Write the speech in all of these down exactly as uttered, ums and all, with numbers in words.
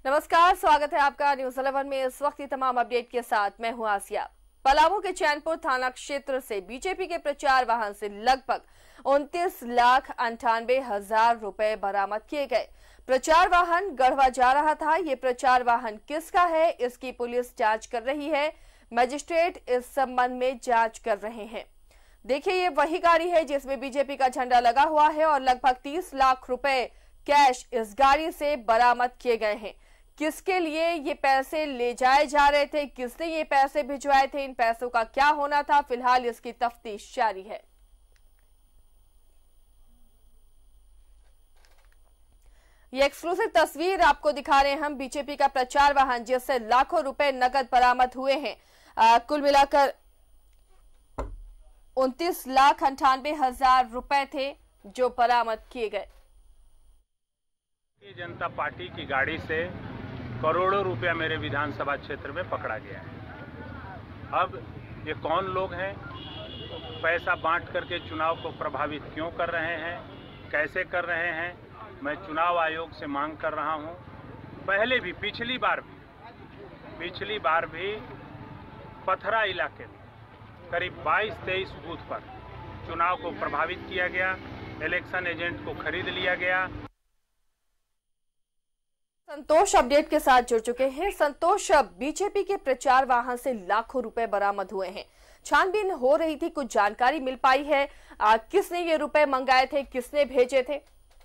नमस्कार, स्वागत है आपका न्यूज इलेवन में। इस वक्त की तमाम अपडेट के साथ मैं हूं आसिया। पलामू के चैनपुर थाना क्षेत्र से बीजेपी के प्रचार वाहन से लगभग उनतीस लाख अंठानवे हजार रुपए बरामद किए गए। प्रचार वाहन गढ़वा जा रहा था। ये प्रचार वाहन किसका है, इसकी पुलिस जांच कर रही है। मजिस्ट्रेट इस संबंध में जांच कर रहे हैं। देखिए, ये वही गाड़ी है जिसमें बीजेपी का झंडा लगा हुआ है और लगभग तीस लाख रुपए कैश इस गाड़ी से बरामद किए गए हैं। किसके लिए ये पैसे ले जाए जा रहे थे, किसने ये पैसे भिजवाए थे, इन पैसों का क्या होना था, फिलहाल इसकी तफ्तीश जारी है। ये एक्सक्लूसिव तस्वीर आपको दिखा रहे हैं हम। बीजेपी का प्रचार वाहन जिससे लाखों रुपए नकद बरामद हुए हैं। आ, कुल मिलाकर उनतीस लाख अंठानवे हजार रुपए थे जो बरामद किए गए। भारतीय जनता पार्टी की गाड़ी से करोड़ों रुपया मेरे विधानसभा क्षेत्र में पकड़ा गया है। अब ये कौन लोग हैं, पैसा बांट करके चुनाव को प्रभावित क्यों कर रहे हैं, कैसे कर रहे हैं, मैं चुनाव आयोग से मांग कर रहा हूं। पहले भी, पिछली बार भी पिछली बार भी पथरा इलाके में करीब बाईस तेईस बूथ पर चुनाव को प्रभावित किया गया, इलेक्शन एजेंट को खरीद लिया गया। संतोष अपडेट के साथ जुड़ चुके हैं। संतोष, बीजेपी के प्रचार वाहन से लाखों रुपए बरामद हुए हैं। छानबीन हो रही थी, कुछ जानकारी मिल पाई है? आ, किसने ये रुपए मंगाए थे, किसने भेजे थे?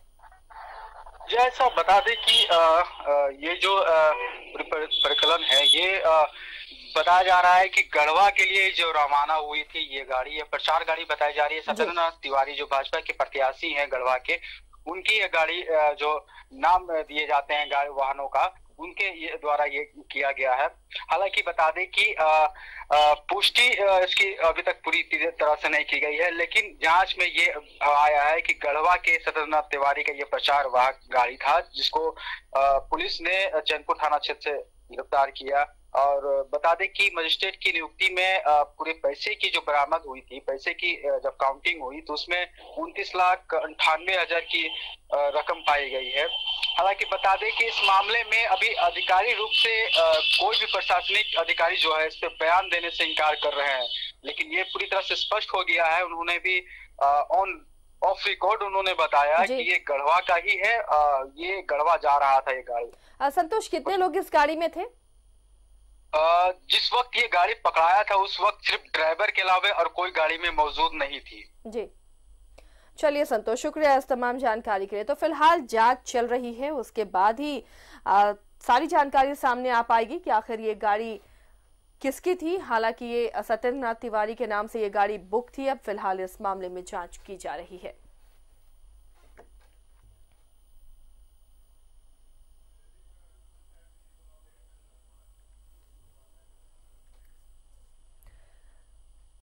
जैसा बता दें कि आ, आ, ये जो प्रकलन है, ये आ, बताया जा रहा है कि गढ़वा के लिए जो रवाना हुई थी ये गाड़ी, ये प्रचार गाड़ी बताई जा रही है। सत्येंद्रनाथ तिवारी जो भाजपा के प्रत्याशी हैं गढ़वा के, उनकी ये गाड़ी जो नाम दिए जाते हैं गाड़ी वाहनों का, उनके ये द्वारा ये किया गया है। हालांकि बता दें कि पुष्टि इसकी अभी तक पूरी तरह से नहीं की गई है, लेकिन जांच में ये आया है कि गढ़वा के सत्येंद्रनाथ तिवारी का ये प्रचार वाहक गाड़ी था, जिसको पुलिस ने चैनपुर थाना क्षेत्र से गिरफ्तार किया। और बता दें कि मजिस्ट्रेट की नियुक्ति में पूरे पैसे की जो बरामद हुई थी, पैसे की जब काउंटिंग हुई तो उसमें उनतीस लाख अंठानवे हजार की रकम पाई गई है। हालांकि बता दें कि इस मामले में अभी अधिकारिक रूप से कोई भी प्रशासनिक अधिकारी जो है इस पर बयान देने से इनकार कर रहे हैं, लेकिन ये पूरी तरह से स्पष्ट हो गया है। उन्होंने भी ऑन ऑफ रिकॉर्ड उन्होंने बताया कि ये गढ़वा का ही है, ये गढ़वा जा रहा था ये गाड़ी। संतोष, कितने लोग इस गाड़ी में थे? जिस वक्त ये गाड़ी पकड़ाया था उस वक्त सिर्फ ड्राइवर के अलावा और कोई गाड़ी में मौजूद नहीं थी। जी, चलिए संतोष, शुक्रिया इस तमाम जानकारी के लिए। तो फिलहाल जांच चल रही है, उसके बाद ही आ, सारी जानकारी सामने आ पाएगी कि आखिर ये गाड़ी किसकी थी। हालांकि ये सत्येंद्रनाथ तिवारी के नाम से ये गाड़ी बुक थी। अब फिलहाल इस मामले में जांच की जा रही है।